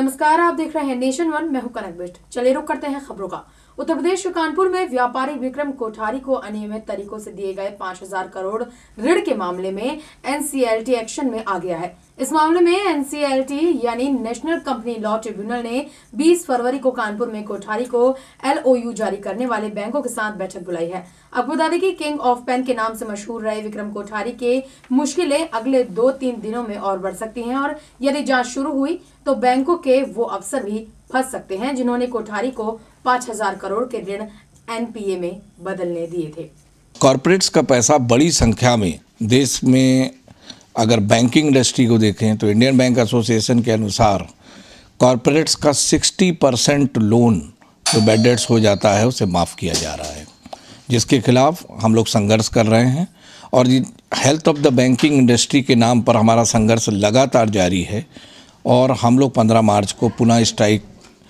नमस्कार, आप देख रहे हैं नेशन वन। मैं हूं कनक बिष्ट। चलिए रुक करते हैं खबरों का। उत्तर प्रदेश के कानपुर में व्यापारी विक्रम कोठारी को अनियमित तरीकों से दिए गए 5,000 करोड़ ऋण के मामले में एनसीएलटी एक्शन में आ गया है। इस मामले में एनसीएलटी यानी नेशनल कंपनी लॉ ट्रिब्यूनल ने 20 फरवरी को कानपुर में कोठारी को एलओयू जारी करने वाले बैंकों के साथ बैठक बुलाई है। आपको बता दें कि किंग ऑफ पेन के नाम से मशहूर रहे विक्रम कोठारी के मुश्किलें अगले 2-3 दिनों में और बढ़ सकती हैं और यदि जांच शुरू हुई तो बैंकों के वो अफसर भी फंस सकते हैं जिन्होंने कोठारी को 5,000 करोड़ के ऋण एनपीए में बदलने दिए थे। कॉर्पोरेट्स का पैसा बड़ी संख्या में देश में, अगर बैंकिंग इंडस्ट्री को देखें तो इंडियन बैंक एसोसिएशन के अनुसार कॉर्पोरेट्स का 60% लोन जो बैड डेट्स हो जाता है उसे माफ़ किया जा रहा है, जिसके खिलाफ हम लोग संघर्ष कर रहे हैं। और health of the banking industry के नाम पर हमारा संघर्ष लगातार जारी है और हम लोग 15 मार्च को पुनः स्ट्राइक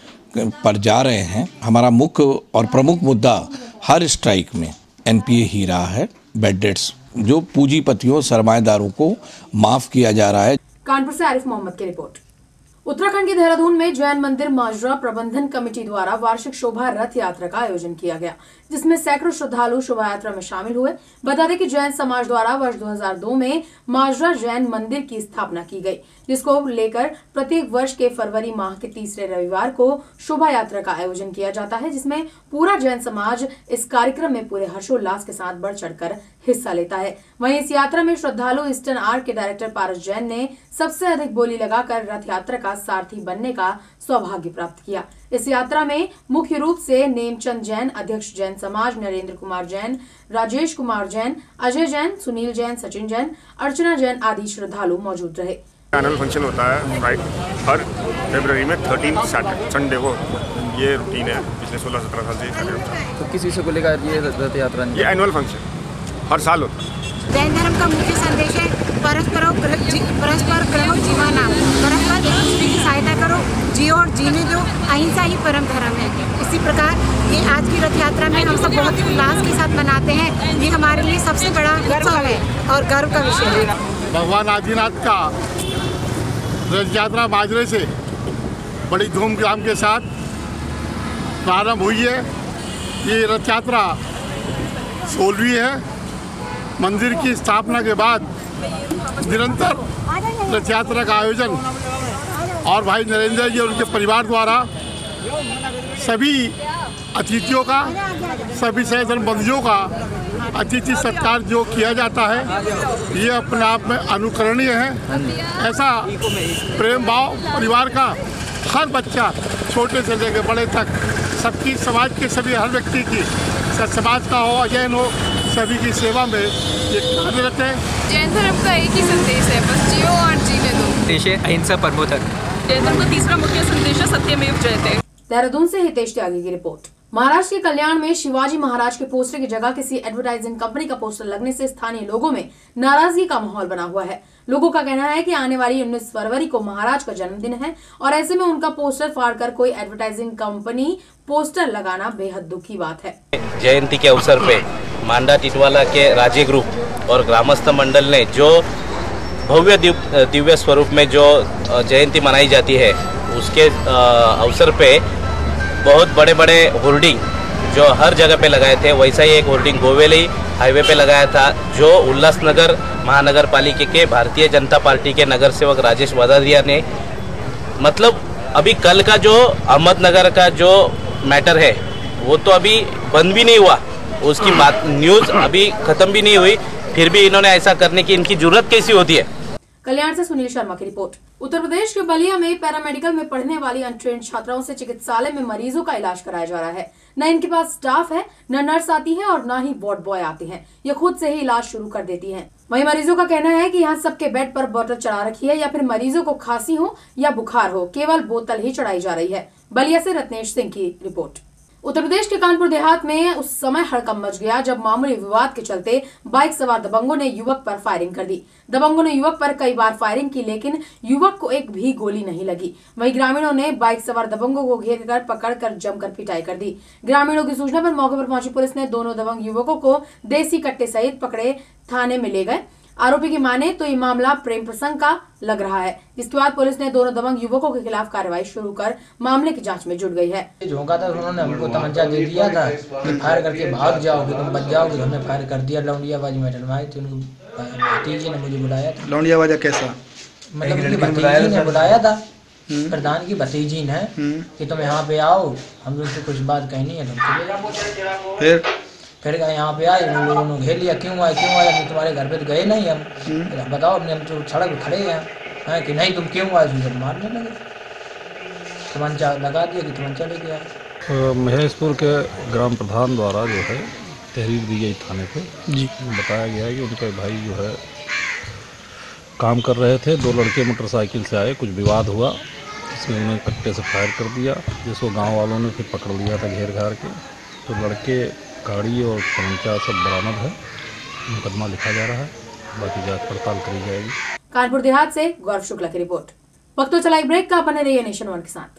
पर जा रहे हैं। हमारा मुख्य और प्रमुख मुद्दा हर स्ट्राइक में एनपीए ही रहा है, बैड डेट्स जो पूंजीपतियों सरमाएदारों को माफ़ किया जा रहा है। कानपुर से आरिफ मोहम्मद की रिपोर्ट। उत्तराखंड के देहरादून में जैन मंदिर माजरा प्रबंधन कमेटी द्वारा वार्षिक शोभा रथ यात्रा का आयोजन किया गया, जिसमें सैकड़ों श्रद्धालु शोभा यात्रा में शामिल हुए। बता दें कि जैन समाज द्वारा वर्ष 2002 में माजरा जैन मंदिर की स्थापना की गई, जिसको लेकर प्रत्येक वर्ष के फरवरी माह के तीसरे रविवार को शोभा यात्रा का आयोजन किया जाता है, जिसमें पूरा जैन समाज इस कार्यक्रम में पूरे हर्षोल्लास के साथ बढ़ चढ़कर हिस्सा लेता है। वहीं इस यात्रा में श्रद्धालु ईस्टर्न आर्ट के डायरेक्टर पारस जैन ने सबसे अधिक बोली लगाकर रथ यात्रा का सारथी बनने का सौभाग्य प्राप्त किया। इस यात्रा में मुख्य रूप से नेमचंद जैन, अध्यक्ष जैन समाज, नरेंद्र कुमार जैन, राजेश कुमार जैन, अजय जैन, सुनील जैन, सचिन जैन, अर्चना जैन आदि श्रद्धालु मौजूद रहे। एनुअल फंक्शन होता है राइट हर फरवरी में 13 संडे को। ये रूटीन है पिछले 16-17 साल से। तो किस विषय को लेकर ये रथ यात्रा? ये एनुअल फंक्शन हर साल होता है। जैन धर्म का मुख्य संदेश है परस्पर करो जीवानाम, परस्पर एक दूसरे की सहायता करो, जियो और जीने दो, अहिंसा ही परम धर्म है। इसी प्रकार ये आज की रथ यात्रा में हम सब बहुत ही उल्लास के साथ मनाते हैं। ये हमारे लिए सबसे बड़ा उत्सव है और गर्व का विषय है। भगवान आदिनाथ का रथ यात्रा माजरे से बड़ी धूमधाम के साथ प्रारंभ हुई है। ये रथ यात्रा 16वीं है। मंदिर की स्थापना के बाद निरंतर रथ यात्रा का आयोजन और भाई नरेंद्र जी और उनके परिवार द्वारा सभी अतिथियों का, सभी सनातन बंधुओं का अतिथि सत्कार जो किया जाता है, ये अपने आप में अनुकरणीय है। ऐसा प्रेम भाव परिवार का हर बच्चा, छोटे से लेकर बड़े तक, सबकी, समाज के सभी हर व्यक्ति की, समाज का हो, अजैन हो, सभी की सेवा में ये कार्यरत है। जैन धर्म का एक ही संदेश है, बस जियो और जीने दो। संदेश है अहिंसा परमो धर्म। जैन धर्म का तीसरा मुख्य संदेश है सत्यमेव जयते। देहरादून से हितेश त्यागी की रिपोर्ट। महाराष्ट्र के कल्याण में शिवाजी महाराज के पोस्टर की जगह किसी एडवर्टाइजिंग कंपनी का पोस्टर लगने से स्थानीय लोगों में नाराजगी का माहौल बना हुआ है। लोगों का कहना है कि आने वाली 19 फरवरी को महाराज का जन्मदिन है और ऐसे में उनका पोस्टर फाड़कर कोई एडवर्टाइजिंग कंपनी पोस्टर लगाना बेहद दुख की बात है। जयंती के अवसर पे मांडा टिटवाला के राज्य ग्रुप और ग्रामस्थ मंडल ने जो भव्य दिव्य स्वरूप में जो जयंती मनाई जाती है, उसके अवसर पे बहुत बड़े बड़े होर्डिंग जो हर जगह पे लगाए थे, वैसा ही एक होर्डिंग गोवेली हाईवे पे लगाया था, जो उल्लासनगर महानगर पालिका के भारतीय जनता पार्टी के नगर सेवक राजेश वदादिया ने, मतलब अभी कल का जो अहमदनगर का जो मैटर है वो तो अभी बंद भी नहीं हुआ, उसकी बात न्यूज़ अभी ख़त्म भी नहीं हुई, फिर भी इन्होंने ऐसा करने की इनकी जरूरत कैसी होती है। कल्याण से सुनील शर्मा की रिपोर्ट। उत्तर प्रदेश के बलिया में पैरामेडिकल में पढ़ने वाली अनट्रेन्ड छात्राओं से चिकित्सालय में मरीजों का इलाज कराया जा रहा है। न इनके पास स्टाफ है, न नर्स आती है और न ही वार्ड बॉय आते हैं। ये खुद से ही इलाज शुरू कर देती हैं। वहीं मरीजों का कहना है कि यहाँ सबके बेड पर बोतल चढ़ा रखी है या फिर मरीजों को खांसी हो या बुखार हो, केवल बोतल ही चढ़ाई जा रही है। बलिया से रत्नेश सिंह की रिपोर्ट। उत्तर प्रदेश के कानपुर देहात में उस समय हड़कंप मच गया जब मामूली विवाद के चलते बाइक सवार दबंगों ने युवक पर फायरिंग कर दी। दबंगों ने युवक पर कई बार फायरिंग की, लेकिन युवक को एक भी गोली नहीं लगी। वहीं ग्रामीणों ने बाइक सवार दबंगों को घेर कर पकड़कर जमकर पिटाई कर दी। ग्रामीणों की सूचना पर मौके पर पहुंची पुलिस ने दोनों दबंग युवकों को देसी कट्टे सहित पकड़े थाने में ले गए। आरोपी की माने तो ये मामला प्रेम प्रसंग का लग रहा है, जिसके बाद पुलिस ने दोनों दबंग युवकों के खिलाफ कार्रवाई शुरू कर मामले की जांच में जुट गई है। झोंका था, उन्होंने हमको तमंचा दे दिया था कि फायर करके भाग जाओगे, तुम बच जाओगे। हमने फायर कर दिया। लौंडियाबाजी में डलवाई थी। उनको भतीजी ने मुझे बुलाया था। लौंडियाबाजी कैसा? मतलब उनकी भतीजी ने बुलाया था, प्रधान की भतीजी ने, कि तुम यहाँ पे आओ, हम लोग से कुछ बात कहनी है, तुम चले जाओ। फिर यहाँ पे आए, उन लोगों ने घेर लिया। क्यों आए हम तुम्हारे घर पे तो गए नहीं हम, बताओ। हमने हम तो सड़क खड़े हैं कि नहीं तुम क्यों आए? जब मारने लगे, तमंचा लगा दिया कि तमंचा लेके आए। महेशपुर के ग्राम प्रधान द्वारा जो है तहरीर दी गई थाने पे जी, बताया गया है कि उनके भाई जो है काम कर रहे थे, 2 लड़के मोटरसाइकिल से आए, कुछ विवाद हुआ, इसमें उन्हें कट्टे से फायर कर दिया, जिसको गांव वालों ने फिर पकड़ लिया था घेर घार के। तो लड़के, गाड़ी और तमंचा सब बरामद है। मुकदमा लिखा जा रहा है, बाकी जांच पड़ताल करी जाएगी। कानपुर देहात से गौरव शुक्ला की रिपोर्ट। वक्त तो चला एक ब्रेक का, बने रहिए नेशन वन के साथ।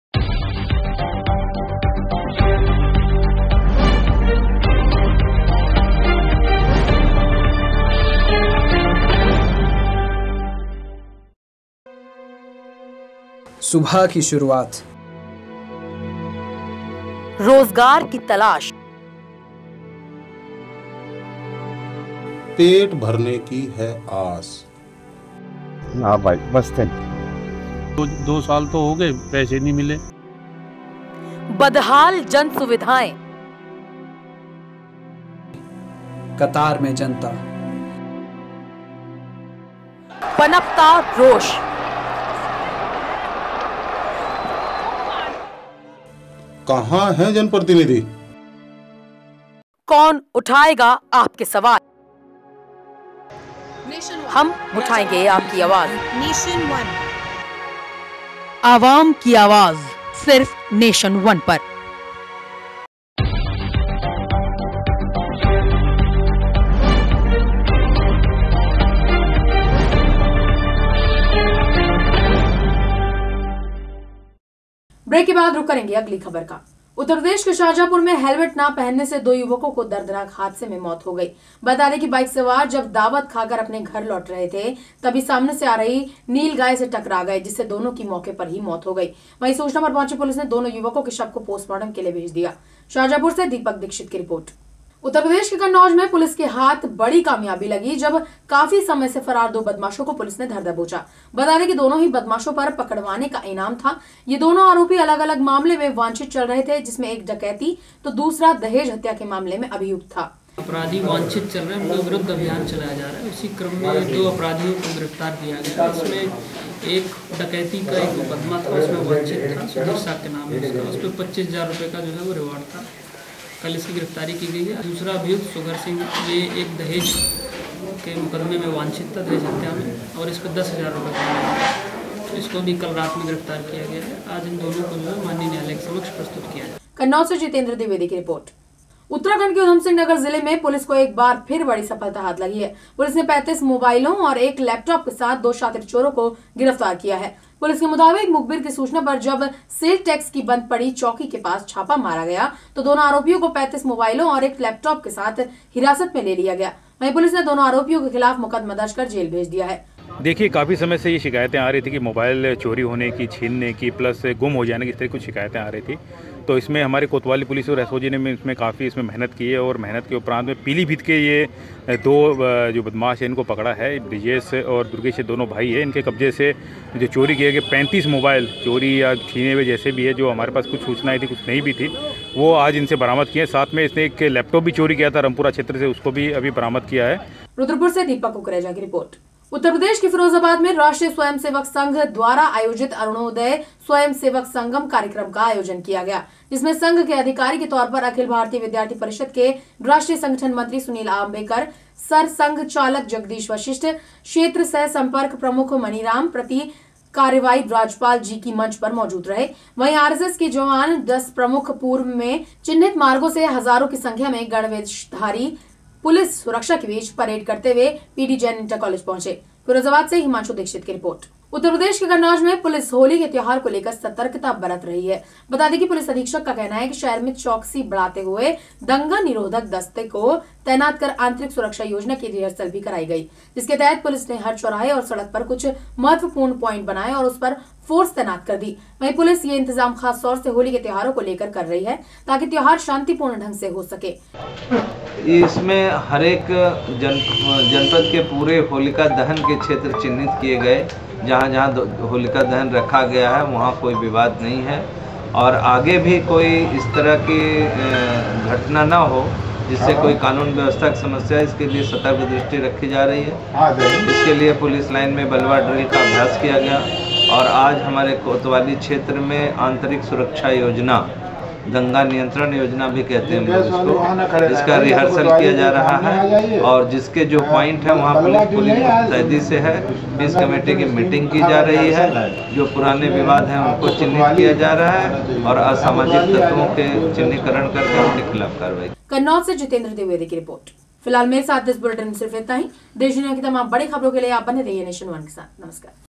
सुबह की शुरुआत, रोजगार की तलाश, पेट भरने की है आस। हाँ भाई, बस दो साल तो हो गए, पैसे नहीं मिले। बदहाल जन सुविधाएं, कतार में जनता, पनपता रोष, कहाँ है जनप्रतिनिधि? कौन उठाएगा आपके सवाल? हम उठाएंगे आपकी आवाज। नेशन वन, आवाम की आवाज, सिर्फ नेशन वन पर। ब्रेक के बाद रुक करेंगे अगली खबर का। उत्तर प्रदेश के शाहजहांपुर में हेलमेट ना पहनने से 2 युवकों को दर्दनाक हादसे में मौत हो गई। बता दें कि बाइक सवार जब दावत खाकर अपने घर लौट रहे थे, तभी सामने से आ रही नील गाय से टकरा गए, जिससे दोनों की मौके पर ही मौत हो गई। वहीं सूचना पर पहुंची पुलिस ने दोनों युवकों के शव को पोस्टमार्टम के लिए भेज दिया। शाहजहांपुर से दीपक दीक्षित की रिपोर्ट। उत्तर प्रदेश के कन्नौज में पुलिस के हाथ बड़ी कामयाबी लगी, जब काफी समय से फरार 2 बदमाशों को पुलिस ने धर दबोचा। बता दें कि दोनों ही बदमाशों पर पकड़वाने का इनाम था। ये दोनों आरोपी अलग अलग मामले में वांछित चल रहे थे, जिसमें एक डकैती तो दूसरा दहेज हत्या के मामले में अभियुक्त था। अपराधी वांछित चल रहे हैं, उनके विरुद्ध अभियान चलाया जा रहा है। इसी क्रम में 2 अपराधियों को गिरफ्तार किया गया। इसमें एक डकैती का एक मुकदमा था, उसमें वांछित था, सुधीर साह के नाम है, उस पर 25,000 रुपये का जो है वो रिवॉर्ड था। कल इसकी गिरफ्तारी की गई है। दूसरा अभियुक्त सुगर सिंह, ये एक दहेज के मुकदमे में वांछित था, दहेज हत्या में, और इस पर 10,000 रुपये का, इसको भी कल रात में गिरफ्तार किया गया है। आज इन दोनों को जो है माननीय न्यायालय के समक्ष प्रस्तुत किया जाए। कन्नौज से जितेंद्र द्विवेदी की रिपोर्ट। उत्तराखंड के उधम सिंह नगर जिले में पुलिस को एक बार फिर बड़ी सफलता हाथ लगी है। पुलिस ने 35 मोबाइलों और एक लैपटॉप के साथ 2 शातिर चोरों को गिरफ्तार किया है। पुलिस के मुताबिक मुखबिर की सूचना पर जब सेल टैक्स की बंद पड़ी चौकी के पास छापा मारा गया, तो दोनों आरोपियों को 35 मोबाइलों और एक लैपटॉप के साथ हिरासत में ले लिया गया। वहीं पुलिस ने दोनों आरोपियों के खिलाफ मुकदमा दर्ज कर जेल भेज दिया है। देखिए, काफ़ी समय से ये शिकायतें आ रही थी कि मोबाइल चोरी होने की, छीनने की, प्लस गुम हो जाने की, इस तरह कुछ शिकायतें आ रही थी। तो इसमें हमारी कोतवाली पुलिस और एसओजी ने इसमें काफ़ी इसमें मेहनत की है, और मेहनत के उपरांत में पीलीभीत के ये 2 जो बदमाश है इनको पकड़ा है। ब्रिजेश और दुर्गेश, दोनों भाई है। इनके कब्जे से जो चोरी किए गए 35 मोबाइल चोरी या छीने हुए जैसे भी है, जो हमारे पास कुछ सूचनाएं थी, कुछ नहीं भी थी, वो आज इनसे बरामद किए। साथ में इसने एक लैपटॉप भी चोरी किया था रामपुरा क्षेत्र से, उसको भी अभी बरामद किया है। रुद्रपुर से दीपक कुकरेजा की रिपोर्ट। उत्तर प्रदेश के फिरोजाबाद में राष्ट्रीय स्वयंसेवक संघ द्वारा आयोजित अरुणोदय स्वयंसेवक संगम कार्यक्रम का आयोजन किया गया, जिसमें संघ के अधिकारी के तौर पर अखिल भारतीय विद्यार्थी परिषद के राष्ट्रीय संगठन मंत्री सुनील आम्बेकर, सर संघ चालक जगदीश वशिष्ठ, क्षेत्र सह संपर्क प्रमुख मनीराम प्रति कार्यवाही राज्यपाल जी की मंच पर मौजूद रहे। वहीं आरएसएस के जवान 10 प्रमुख पूर्व में चिन्हित मार्गों से हजारों की संख्या में गणवेशधारी पुलिस सुरक्षा के बीच परेड करते हुए पीडी जैन इंटर कॉलेज पहुंचे। फिरोजाबाद से हिमांशु दीक्षित की रिपोर्ट। उत्तर प्रदेश के कन्नौज में पुलिस होली के त्योहार को लेकर सतर्कता बरत रही है। बता दें कि पुलिस अधीक्षक का कहना है कि शहर में चौकसी बढ़ाते हुए दंगा निरोधक दस्ते को तैनात कर आंतरिक सुरक्षा योजना की रिहर्सल भी कराई गई, जिसके तहत पुलिस ने हर चौराहे और सड़क पर कुछ महत्वपूर्ण पॉइंट बनाए और उस पर फोर्स तैनात कर दी। वहीं पुलिस ये इंतजाम खास तौर से होली के त्योहारों को लेकर कर रही है ताकि त्योहार शांतिपूर्ण ढंग से हो सके। इसमें हर एक जनपद के पूरे होलिका दहन के क्षेत्र चिन्हित किए गए, जहाँ जहाँ होलिका दहन रखा गया है वहाँ कोई विवाद नहीं है और आगे भी कोई इस तरह की घटना ना हो जिससे कोई कानून व्यवस्था की समस्या, इसके लिए सतर्क दृष्टि रखी जा रही है। इसके लिए पुलिस लाइन में बलवा ड्रिल का अभ्यास किया गया और आज हमारे कोतवाली क्षेत्र में आंतरिक सुरक्षा योजना, दंगा नियंत्रण योजना भी कहते हैं इसको, इसका रिहर्सल किया जा रहा है और जिसके जो पॉइंट है वहाँ पुलिस मुस्तैदी से है। इस कमेटी की मीटिंग की जा रही है, जो पुराने विवाद हैं उनको चिन्हित किया जा रहा है और असामाजिक तत्वों के चिन्हीकरण करके उनके खिलाफ कार्रवाई। कन्नौज से जितेंद्र द्विवेदी की रिपोर्ट। फिलहाल मेरे साथ इस बुलेटिन में सिर्फ इतना ही। देश दुनिया की तमाम बड़ी खबरों के लिए आप बने रहिए नेशन वन के साथ। नमस्कार।